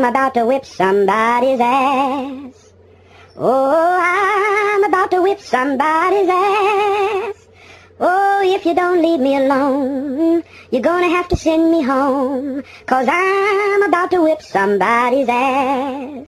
I'm about to whip somebody's ass. Oh, I'm about to whip somebody's ass. Oh, if you don't leave me alone, you're gonna have to send me home, 'cause I'm about to whip somebody's ass.